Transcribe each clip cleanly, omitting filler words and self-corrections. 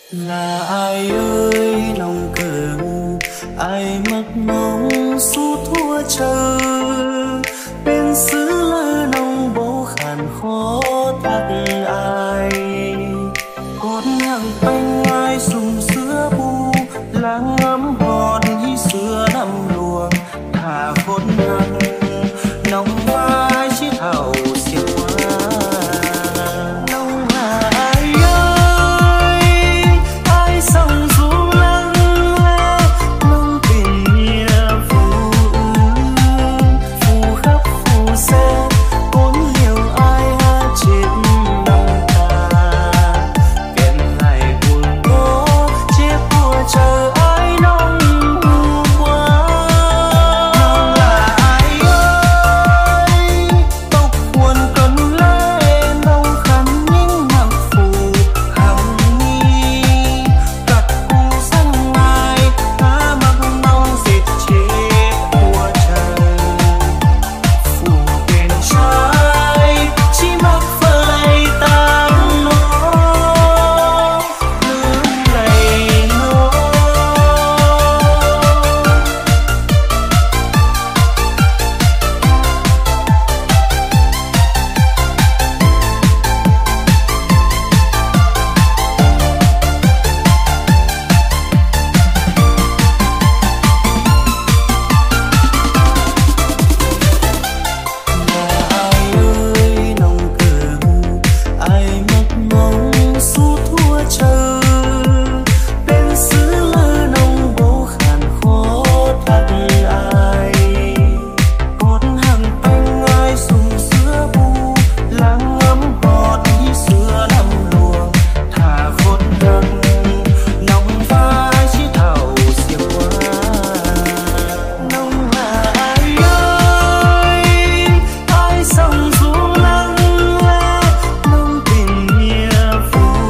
Là ai ơi nông cờ, ai mất nông su thua chờ bên xứ lơ nông bố khàn khó thắt ai cốt hàng bánh ai sùng sữa bu lá ngắm hòn hí sữa năm luồng thả khôn hàng nông vai chiếc hậu xiêu hoa nông là ai ơi ai sông du lăng lê nông tình nghĩa phù phù khắp phù xe cốn liều ai hát chết nông ta kèm lại buồn bố chiếc của chờ ai nông qua nông là ai ơi tóc buồn cơn lê nông khăn những nặng phù hằng nghi cắt cu xanh mai ta mặc nông dệt chế của trời phù bên trái chỉ mặc phơi tang nó lưỡng lầy nó là ai ơi nông cờ ai mất nông su thua chờ bên xứ lơ nông bố khàn khó thắt ai cốt hàng bánh ai sùng sữa bu lá ngắm hòn hí sữa năm luồng thả khôn đăng nông vai chiếc thảo xiêu hoa nông là ai ơi ai sông du lăng lê nông tình nghĩa phù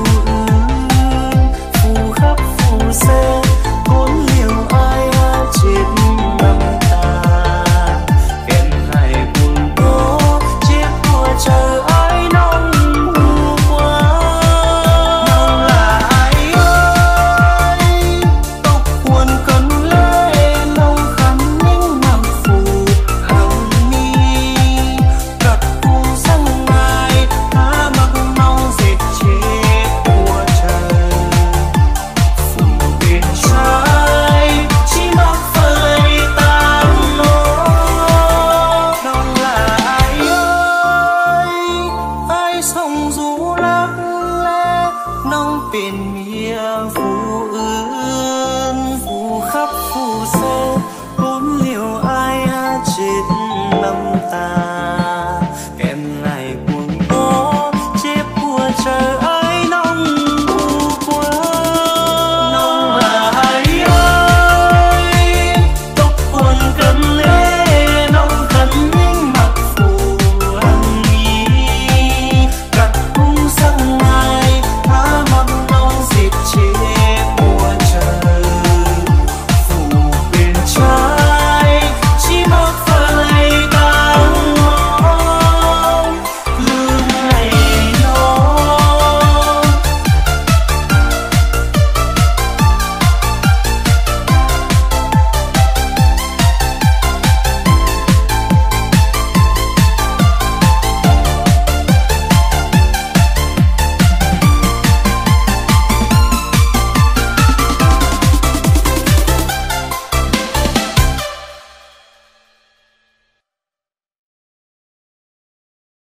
phù khắp phù xe cốn liều ai hát chết năm ta kèm lại buồn bố chiếc của chờ ai nông qua nông là ai ơi tóc buồn cơn lê nông khăn những nặng phù hằng mi cắt cu xanh mai ta mặc nông dệt chế của trời phù bên trái chỉ mặc phơi tang nó nông là ai ơi ai sông du lắc lê nông biển nghĩa phù